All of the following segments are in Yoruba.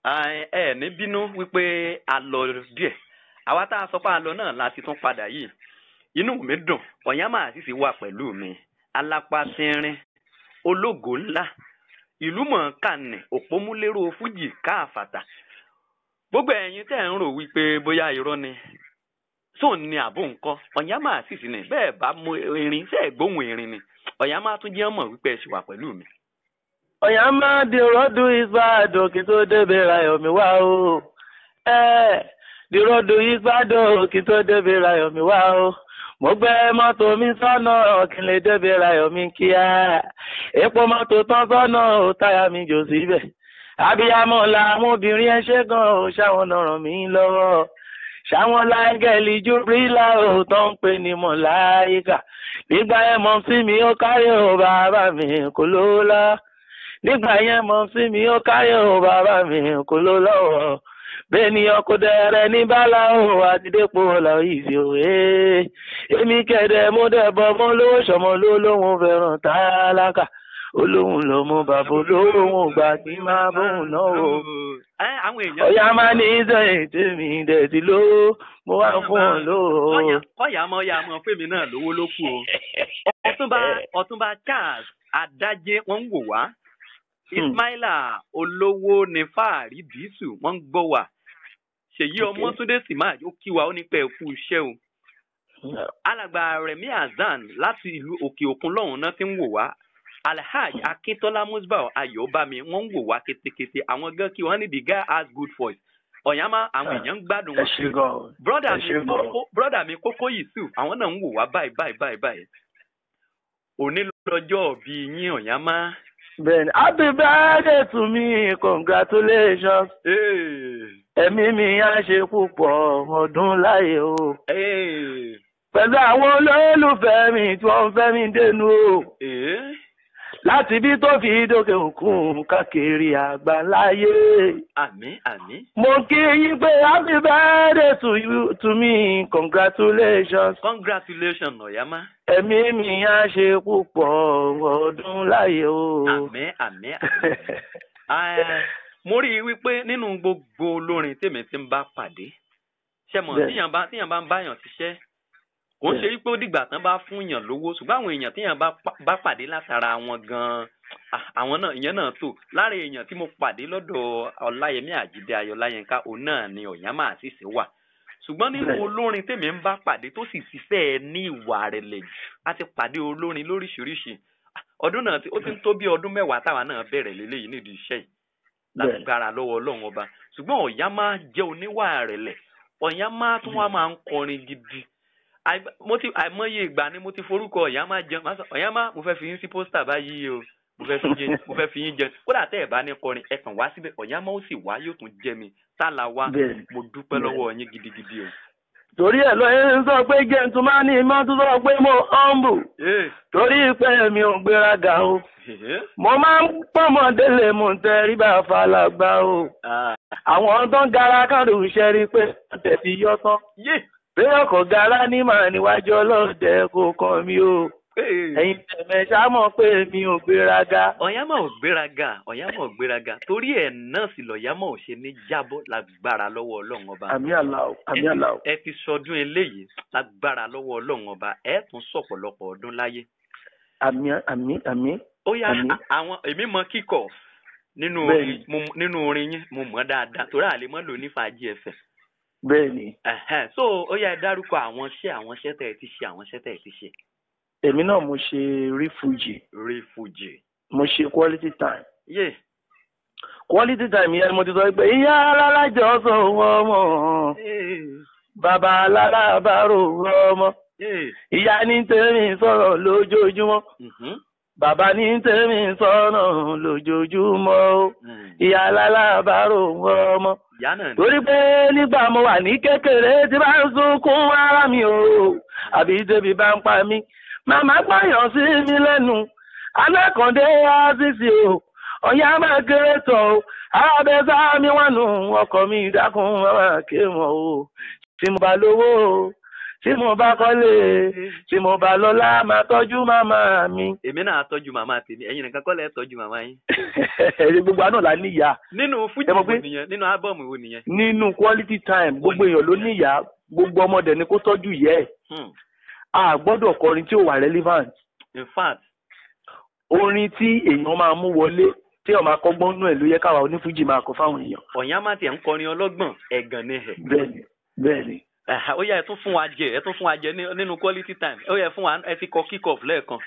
ẹ ní bínú wípé a lọ díẹ̀ àwa tá a sọ pé a lọ náà láti tún padà yìí inú mi dùn Ọ̀yánmà Azeez wà pẹ̀lú mi alápá tínrín ológo ńlá ìlú mọ̀ọ́ká ní òpómúlérò fújì káàfàtà gbogbo ẹ̀yin tẹ́ ń rò wípé bóyá irọ́ ni sóun ni àbò ńkọ́ Ọ̀yánmà Azeez ni bẹ́ẹ̀ bá mú erin sẹ́ẹ̀ gbóhùn erin ni Ọ̀yánmà tún jẹ́ mọ̀ wípé ẹ ṣì wà pẹ̀lú mi. Ọ̀yánmà di rọ́dù ìgbàdùn kí tó débè rayọ̀ mi wá o. Di rọ́dù ìgbàdùn kí tó débè rayọ̀ mi wá o. Mo gbé mọ́tò mi sọ́nà kí n lè débè rayọ̀ mi kíá. Epo mọ́tò tán sọ́nà ò táyà mi jò síbẹ̀. Abiyamọ làwọn obìnrin ẹ ṣe gan o ṣáwọn náà ràn mí lọ́wọ́. Ṣáwọn láńgẹ̀lì Júbílà ò tó ń pè ní mọ̀láyíkà. Nígbà yẹn mọ̀ sí mi ó kárí o bàbá mi kò ló lọ. Nígbà yẹn mọ̀ sí mi ó kárí o bàbá mi kò ló lọ́wọ́. Bẹ́ẹ̀ ni ọkọ̀ dẹ̀rẹ̀ ní bálá o àti dépò ọ̀la ìsì òwe. Èmi kẹ̀dẹ̀ mo dẹ̀bọ̀ mọ́ lówó ṣọmọ lólóhùn fẹ́ràn tálákà. Olóhùn lọmọ bàbá olóhùn gbà tí máa bóhùn náà o. Ọ̀yánmà ní sẹ́yìn tèmi dẹ̀ ti ló mo wá fún ọ lówó. Ọ̀yánmà fèmí náà lówó ló kù o. Ọ̀túnba Charles Adájé wọ́n ń wò wá. Ismaila olówó ní fàárí bísù wọ́n ń gbọ́ wá. Ṣèyí Ọmọ́túndé Simaj ó kí wa ó ní pẹ́ kú iṣẹ́ o. Alàgbà Rẹ̀mí Azan láti ìlú òkè òkun lọ́hùn náà ti ń wò wá. Alhaj Akíntola Musbau Ayọ̀bámi wọ́n ń wò wá kétékété àwọn gan kí wọ́n ní the guy has good voice. Ọ̀yánmà àwọn èèyàn ń gbádùn wọn. Brọ́dà mi Kókó Yusuf àwọn náà ń wò wá báyìí. Òní lọ́jọ́ bí yín Ọ̀yánmà. Bẹ́ẹ̀ni, happy birthday to me, congratulations. Ẹ̀mí mi á ṣe púpọ̀ ọdún láyé o. Pẹ̀lú àwọn olólùfẹ́ mi tí wọ́n fẹ́ mi dénú o. Láti bí tó fi dókè òkun káàkiri àgbáláyé. Àmín. Mo kí yín pé happy birthday to me, congratulations. Congratulations Ọ̀yánmà. Ẹ̀mí mi á ṣe púpọ̀ ọdún láyé o. Àmín. Mo rí i wípé nínú gbogbo olórin tèmi tí ń bá pàdé ṣe mọ̀ tíyàn bá ń báyàn ṣiṣẹ́ kò ń ṣe wípé ó dìgbà tán bá fún yàn lówó ṣùgbọ́n àwọn èèyàn tíyàn bá pàdé látara wọn gan-an àwọn náà ìyẹn náà tó lára èèyàn tí mo pàdé lọ́dọ̀ Ọláyẹmí Àjídé Ayọ̀láyínká òun náà ni Ọ̀yánmà Azeez wà ṣùgbọ́n nínú olórin tèmi ń bá pàdé tó sì ṣiṣẹ́ ní ìwà rẹ̀lẹ̀ jù a ti pàdé olórin lóríṣiríṣi ọdún náà ó ti ń tó bí ọdún 10 táwa náà bẹ̀rẹ̀ lélẹ́yìí nídìí iṣẹ́ yìí lágbára lọ́wọ́ Ọlọ́run ọba ṣùgbọ́n Ọ̀yánmà jẹ́ oníwà rẹ̀lẹ̀ Ọ̀yánmà tún wá máa ń kọrin gidi àìmọye ìgbà ni mo ti forúkọ Ọ̀yánmà jẹun Ọ̀yánmà mo fẹ́ fi yín sí pósítà báyìí o mo fẹ́ fi yín jẹun kódà tẹ́ ẹ̀ bá ní kọrin ẹ kàn wá síbẹ̀ Ọ̀yánmà ó sì wá yóò tún jẹ mi sálà wá mo dúpẹ́ lọ́wọ́ yín gidigidi o. Torí ẹ̀ lọ ń sọ pé gentleman ni mo tún sọ pé mo humble torí pé mi ò gbéraga o mo máa ń pọ́nmọ́ délé mo ń tẹríba fàlàgbà o àwọn tó ń gara kàdù iṣẹ́ rí pé ọ̀tẹ̀ ti yọ tán pé ọkọ̀ gara ní màá níwájú ọlọ́dẹ kò kàn mí o ẹ̀yin tẹ̀mẹ̀ ṣámọ̀ pé mi ò gbéraga. Ọ̀yánmà ò gbéraga torí ẹ̀ náà sì lọ̀yánmà ò ṣe ní jábọ́ lágbára lọ́wọ́ Ọlọ́run ọba. Àmín Allah. Ẹ ti sọdún eléyìí lágbára lọ́wọ́ Ọlọ́run ọba ẹ tún sọ̀pọ̀lọpọ̀ ọdún láyé. Àmín. Ó yá àwọn èmi mọ kíkọ nínú orin yín mo mọ̀ dáadáa torí àlè mọ́ lò ní fàájì ẹ̀fẹ̀. Bẹ́ẹ̀ni. So ó yá ẹ dárúkọ àwọn iṣẹ́ tẹ̀ ẹ ti ṣe. Èmi náà mo ṣe Refuge. Mo ṣe Quality Time. Quality Time yẹn mo ti sọ pé ìyá alájọ sọ ọmọ bàbá alábàárò ọmọ ìyá ní tèmi sọ̀rọ̀ lójoojúmọ́ bàbá ní tèmi sọ̀rọ̀ lójoojúmọ́ ìyá alábàárò ọmọ torí pé nígbà mo wà ní kékeré tí bá ń sunkún ara mi o àbí débi bá ń pa mí màmá pààyàn sí mi lẹ́nu alákàndé Azeez o Ọ̀yánmà kéré tọ̀ o abẹ́sà mi wà nù ọkọ̀ mi dákun máa ké mọ́ o tí mo bá lówó o tí mo bá kọ́lé tí mo bá lọ́lá máa tọ́jú màmá mi. èmi náà tọ́jú màmá tèmi ẹ̀yin nìkan kọ́ lẹ́ tọ́jú màmá yín. ẹ̀yin gbogbo àná la níyà. nínú fújì wo nìyẹn nínú ábọ̀mù wo nìyẹn. nínú quality time gbogbo èèyàn ló níyà gbogbo ọmọdé ni kó tọ́jú yẹ ẹ̀. a gbọ́dọ̀ kọrin tí ò wà relevant. in fact. orin tí èèyàn máa mú wọlé tí ó máa kọ́gbọ́n nú ẹ̀ ló yẹ káwa onífújì máa kọ fáwọn èèyàn. Ọ̀yánmá tiẹ̀ ń kọrin ọlọ́gbọ̀n ẹ̀gàn ni ẹ̀. bẹ́ẹ̀ni. ó yá ẹ tún fún wa jẹ nínú quality time ó yá fún wa ẹ ti kọ kick off lẹ́ẹ̀kan.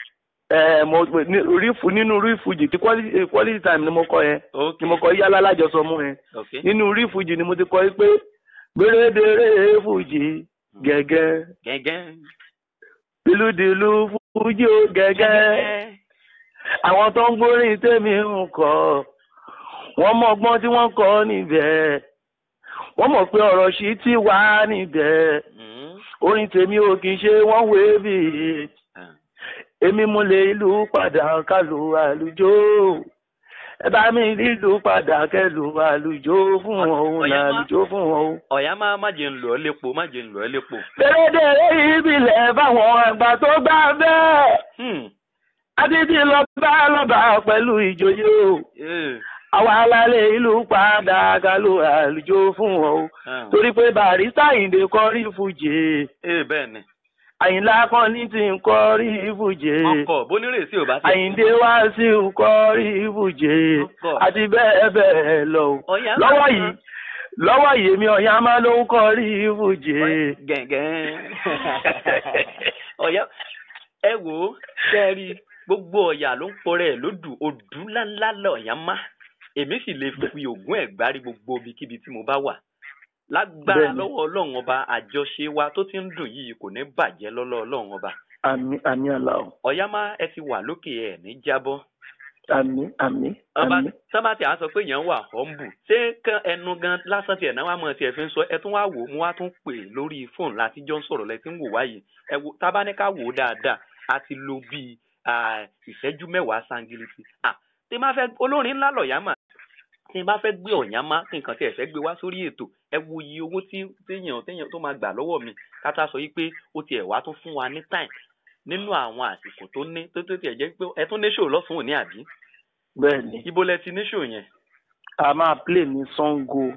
nínú rífújì tí quality time ni mo kọ yẹn ni mo kọ yálà lájọsọ mú yẹn nínú rífújì ni mo ti kọ pé gbèrèdèrè fújì gẹ́gẹ́ dìlúdìlú fújì ó gẹ́gẹ́ àwọn tó ń gbórin tèmi ń kọ wọ́n mọ ọgbọ́n tí wọ́n kọ níbẹ̀ wọ́n mọ̀ pé ọ̀rọ̀ sí ti wà níbẹ̀ orin tèmi ò kì í ṣe wọ́n wé bì í èmi mú lè ìlú padà kálù àlùjọ ẹ bá mi ìlú padà kẹlù àlùjọ fún òun làlùjọ fún òun. Ọ̀yánmá má jẹ́ ń lọ lépo má jẹ́ ń lọ lépo. fèrèdèrè ìbílẹ̀ báwọn àgbà tó gbà bẹ́ẹ̀. adídí lọ́ba pẹ̀lú ìjòyè o. àwa alálẹ̀ ìlú padà kálù àlùjọ fún òun. torí pé Barrister Àyìndé kọrí fújì. bẹ́ẹ̀ ni. Àyìnlá kan ní ti ń kọrí ìfújì. ọkọ̀ bónírèsí ò bá ti. Àyìndé wá sí ń kọrí ìfújì. àti bẹ́ẹ̀ bẹ́ẹ̀ lọ. lọ́wọ́ yìí mi Ọ̀yánmá ló ń kọrí ìfújì. gẹ̀gẹ́. Ọ̀yá ẹ wò ó kẹ́rì gbogbo Ọ̀yà ló ń pọ̀rẹ́ lódù odù ńláńlá l'Ọ̀yánmá èmi sì lè fi ògùn ẹ̀gbárí gbogbo ibikíbi tí mo bá wà. Lágbára lọ́wọ́ Ọlọ́run ọba àjọṣe wa tó ti ń dùn yìí kò ní bàjẹ́ lọ́lọ́ Ọlọ́run ọba. Àmín Allah. Ọ̀yánmá ẹ ti wà lókè ẹ̀ ní jábọ́. Àmín. Sábà tí a sọ pé èèyàn wà humble ṣé ẹnu gan lásán tiẹ̀ náà wà mọ̀ tiẹ̀ fi ń sọ ẹ tún wá wò ó mo wá tún pè lórí fóònù láti jọ ń sọ̀rọ̀ lẹ́tí ń wò wáyé ẹ wo tábà ní ká wò ó dáadáa a ti lo bíi ìṣẹ́jú 10 sangiliti. tí máa fẹ́ olórin ńlá l'Ọ̀yánmá tí n bá fẹ́ gbé Ọ̀yánmá tí nǹkan tí ẹ fẹ́ gbé wá sórí ètò ẹ wo iye owó tí téèyàn tó máa gbà lọ́wọ́ mi kátà sọ yìí pé ó tiẹ̀ wá tún fún wa ní time nínú àwọn àsìkò tó ní tó tiẹ̀ jẹ́ pé ẹ tún ní ṣòó lọ́sùn òní àbí. bẹ́ẹ̀ni. ibo lẹ ti ní ṣòó yẹn. a máa play ní Sango.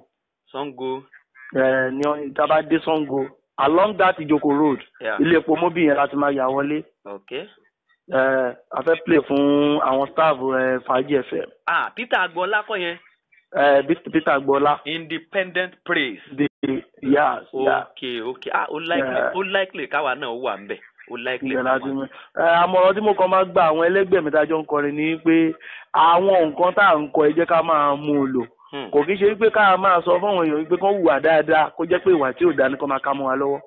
ní ìjọba dé Sango along that Ijoko road ilé epo mobi yẹn láti máa yà wọlé. a fẹ́ play fún àwọn staff Fàájì FM. Peter Agboola kọ́ yẹn. Peter Agboola. Independent praise. Yes. Okay. Ó likely káwa náà wà ń bẹ̀. Ó likely. Àmọ̀ràn tí mo kàn máa gba àwọn ẹlẹ́gbẹ́ mi tájọ́ ń kọrin ni pé àwọn nǹkan tá à ń kọ ẹ jẹ́ ká máa mú un lò. Kò kí ṣe pé ká máa sọ fún àwọn èèyàn pé kán hùwà dáadáa kó jẹ́ pé ìwà tí ò dáa ni kán máa ká mọ́ wa lọ́wọ́.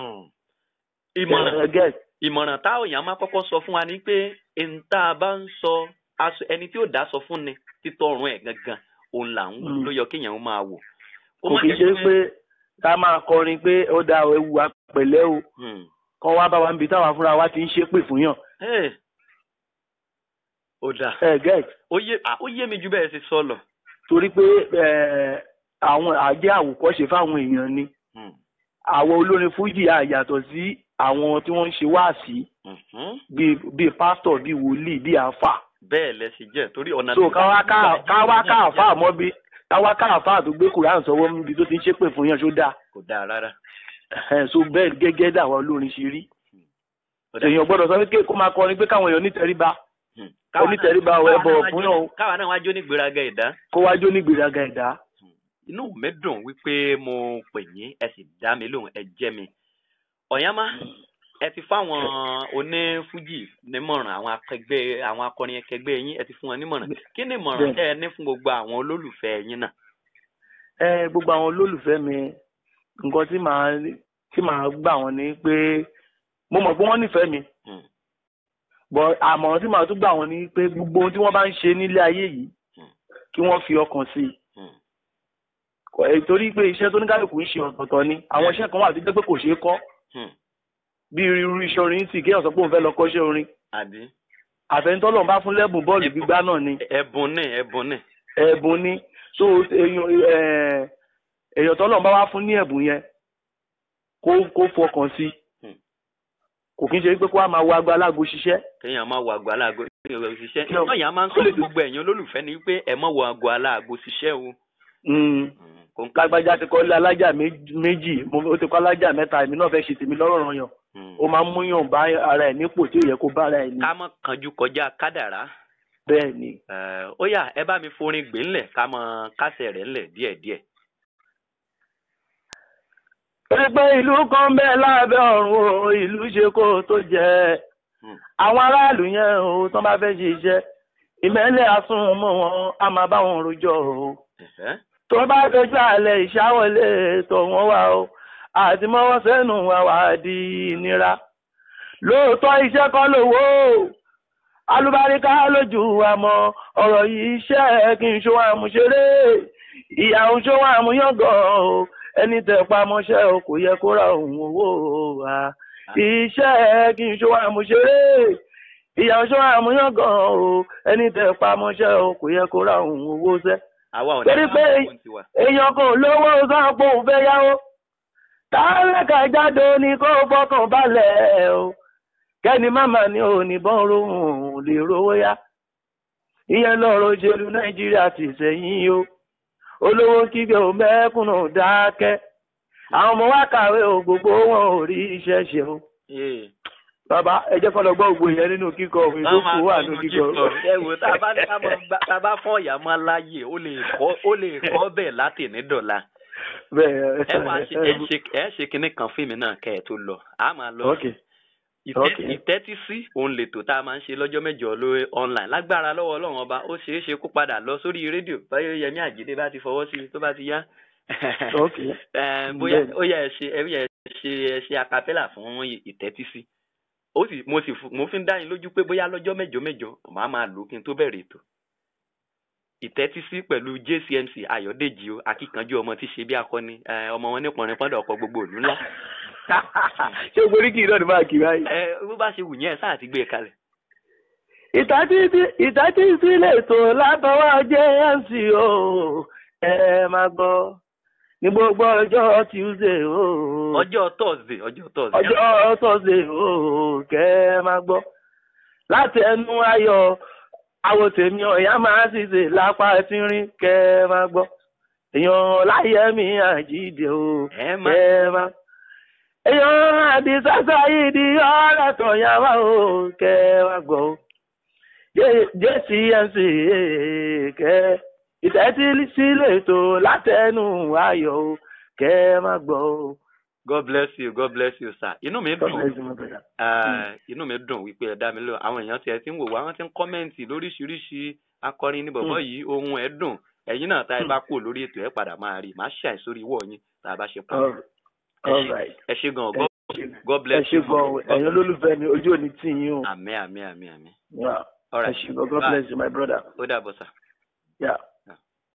Ìmọ̀ràn tá Ọ̀yánmá kọ́kọ́ sọ fún wa ni pé tá a bá ń sọ ẹni tí ò dá sọ fún ni títọrùn ẹ̀ gangan òun là ń ló yọ kéèyàn máa wò. Kò kì í ṣe pé ká máa kọrin pé ó dá ewu apẹ̀lẹ́ o kán wá bá wa níbi táwa fúnra wa ti ń ṣépè fún yàn. Ó dà ó yé mi ju bẹ́ẹ̀ ṣe sọ lọ. Torí pé àwọn àjẹ́ àwòkọ́ṣe fáwọn èèyàn ni àwọn olórin fújì àyàtọ̀ sí àwọn tí wọ́n ń ṣe wáàsí bíi pásítọ̀ bíi wòlíì bíi àáfà. Bẹ́ẹ̀ lẹ ṣe jẹ́ torí ọ̀nà. So káwá káàfà mọ́ bí káwá káàfà tó gbé Kùránì sọ́wọ́ níbi tó ti ń ṣépè fún yàn ṣó dáa. Kò dáa rárá. So bẹ́ẹ̀ gẹ́gẹ́ dàwọn olórin ṣe rí. Èèyàn gbọ́dọ̀ sọ pé kó máa kọrin pé káwọn èèyàn nítẹríba. Onítẹríba ẹ bọ̀wọ̀ fún yàn. Káwa náà wá jó ní gbéraga ẹ̀dá. Kó wá jó ní gbéraga ẹ̀dá. Inú mi dùn wípé mo pè yín ẹ sì dá mi lóhùn ẹ jẹ́ mi. Ọ̀yánmá ẹ ti fáwọn onífújì nímọ̀ràn àwọn akọrin ẹkẹgbẹ́ yín ẹ ti fún wọn nímọ̀ràn kí ni ìmọ̀ràn ẹ ní fún gbogbo àwọn olólùfẹ́ yín náà. Gbogbo àwọn olólùfẹ́ mi nǹkan tí màá gbà wọ́n ni pé mo mọ̀ pé wọ́n nífẹ̀ẹ́ mi bọ̀ àmọ̀ràn tí màá tún gbà wọ́n ni pé gbogbo ohun tí wọ́n bá ń ṣe nílé ayé yìí kí wọ́n fi ọkàn sí i. Torí pé iṣẹ́ tó ní kálukú ń ṣe ọ̀tọ̀ọ̀tọ̀ ni àwọn iṣẹ́ kan wà tó jẹ́ pé kò ṣeé kọ́ bí irú iṣẹ́ orin sì kéèyàn sọ pé òun fẹ́ lọ kọ́ṣẹ́ orin. Àfẹnitọ́lọ́run bá fún lẹ́bùn bọ́ọ̀lù gbígbá náà ni. Ẹ̀bùn ni. So èèyàn tọ́lọ́run bá wá fún ní ẹ̀bùn yẹn kó fọkàn sí kò kí n ṣe pé kó wá máa wo aago aláago ṣiṣẹ́. kéèyàn máa wo aago aláago ṣiṣẹ́ náà yẹn a máa ń sọ gbogbo ẹ̀yin olólùfẹ́ ni wípé ẹ má wo aago aláago ṣiṣẹ́ o. lágbájá ti kọ́ lé alájà méjì ó ti kọ́ alájà mẹ́ta èmi náà fẹ́ ṣe tèmi lọ́rọ̀ ràn yàn ó máa ń múyàn bá ara ẹ̀ nípò tí ò yẹ kó bá ara ẹ̀ ní. ká má kánjú kọjá kádàrá. bẹ́ẹ̀ ni. ó yá ẹ bá mi forin gbé ńlẹ̀ ká mọ kásẹ̀ rẹ̀ ńlẹ̀ díẹ̀díẹ̀. pé ìlú kan bẹ́ẹ̀ lábẹ́ ọ̀run o ìlú ṣe kó tó jẹ́ àwọn aráàlú yẹn o tán bá fẹ́ ṣiṣẹ́ ìmẹ́lẹ̀ asún mọ́ wọn a máa bá wọn rojọ́ o tó bá dojú àlẹ́ ìṣáwọlé tó wọ́n wá o àti mọ́wọ́ sẹ́nu àwà di ìnira lóòótọ́ iṣẹ́ kan lówó alúbáríká lójú àmọ́ ọ̀rọ̀ yìí iṣẹ́ kí n ṣó àmúṣeré ìyàwó ṣó àmúyangàn o ẹni tẹ̀ pamọ́ṣẹ́ o kò yẹ kó ra òun owó wa iṣẹ́ kí n ṣó àmúṣeré ìyàwó ṣó àmúyangàn o ẹni tẹ̀ pamọ́ṣẹ́ o kò yẹ kó ra òun owó sẹ́. torí pé èèyàn kò lówó sọ́pọ̀ òun fẹ́ yáwó tálẹ́kà jáde ní kó fọkàn balẹ̀ o kẹ́ni máma ní òníbọn rohùn lè rówó yá ìyẹn lọ́rọ̀ òṣèlú Nàìjíríà ti sẹ́yìn o olówó kígbe ò mẹ́kùnù dákẹ́ àwọn ọmọ wa kàwé o gbogbo wọn ò rí iṣẹ́ ṣe o. bàbá ẹ jẹ́ kọ́ lọ gbọ́ ògbó yẹn nínú kíkọ òfin tó kù wà nínú kíkọ. ẹ wò tá a bá fọ́ ìyá máa láàyè ó lè kọ́ bẹ́ẹ̀ láti ní dọ̀la. ẹ ṣe kinní kan fíìmù náà kẹ́ ẹ tó lọ a máa lọ. Ìtẹ́tísí òun lètò tá a máa ń ṣe lọ́jọ́ mẹ́jọ lórí online lágbára lọ́wọ́ Ọlọ́run ọba ó ṣeé ṣe kó padà lọ sórí rédíò báyọ̀ Yẹmí Àjídé bá ti fọwọ́ sí i tó bá ti yá. bóyá ó yẹ ẹ ṣe acapella fún ìtẹ́tísí mo fi ń dá yín lójú pé bóyá lọ́jọ́ mẹ́jọ màá máa lò kí n tó bẹ̀rẹ̀ ètò. Ìtẹ́tísí pẹ̀lú JCMC Ayọ̀dèjì o akíkanjú ọmọ tí ṣe bí akọni ọmọ wọn nípọnrin pọ́ndọ̀ ọkọ̀ gbogbo òlú ńlá. ṣé o borí kì í náà ní máa kì í báyìí. bó bá ṣe wù yẹn sáà ti gbé e kalẹ̀. ìtẹ́tísí lètò látọwọ́ JMC o ẹ máa gbọ́ ní gbogbo ọjọ́ Tuesday o. ọjọ́ Thursday o kẹ́ ẹ máa gbọ́ láti ẹnu Ayọ̀ àwọn tèmi ọ̀yá máa ṣiṣẹ́ lápá tínrín kẹ́ ẹ máa gbọ́ èèyàn Láyẹ̀mí Àjídé o kẹ́ ẹ máa èèyàn Àdìsá Sáyídì ọ̀rẹ́ tọ̀yà wá o kẹ́ ẹ máa gbọ́ o JCMC kẹ́ ìtẹ́tísí lètò látẹnu Ayọ̀ o kẹ́ ẹ máa gbọ́ o. God bless you sir. Inú mi dùn wípé ẹ dá mi lọ àwọn èèyàn tí ẹ ti ń wò wá wọ́n ti ń kọ́mẹ́ǹtì lóríṣiríṣi akọrin ní bọ̀bọ̀ yìí ohun ẹ̀ dùn ẹ̀yin náà tá ẹ bá kú lórí ètò ẹ padà máa rí màá ṣàì sórí ìwọ yín tá a bá ṣe pọ̀. ẹ ṣe gan God bless you. ẹ ṣe gan ẹ̀yin olólùfẹ́ mi ojú òní tì yín o. àmín. ẹ ṣe gan God bless you my brother. ó dàbọ̀ sà. Yeah.